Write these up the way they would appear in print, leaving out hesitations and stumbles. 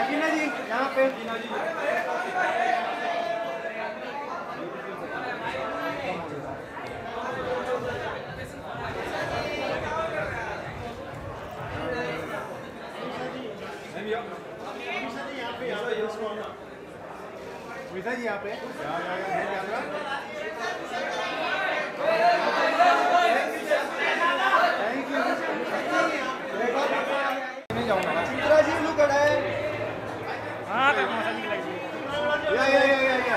शीना जी यहाँ पे विसा जी यहाँ पे नहीं जाऊँगा चित्रा जी लुक एट है हाँ तो मसाज की लगी या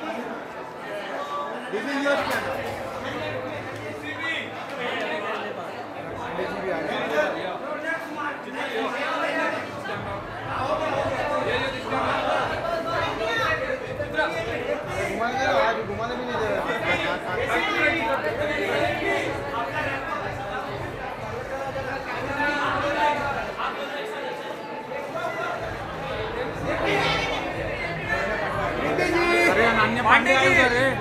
दिस इज योर कैमरा भी आ गया घुमाने भी नहीं दे रहा अरे अनन्य पांडे आए उधर है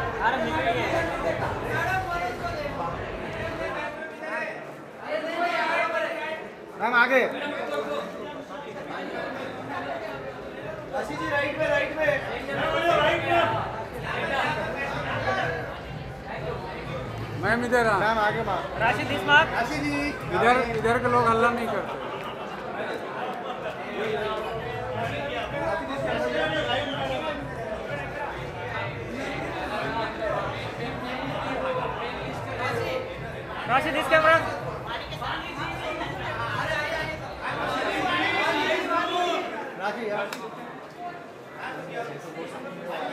मैम आगे जी राइट में मैम इधर आ मैम आगे ma'am Rashi this mark Rashi ji इधर के लोग हल्ला नहीं करते राशि दिस कैमरा राशि यार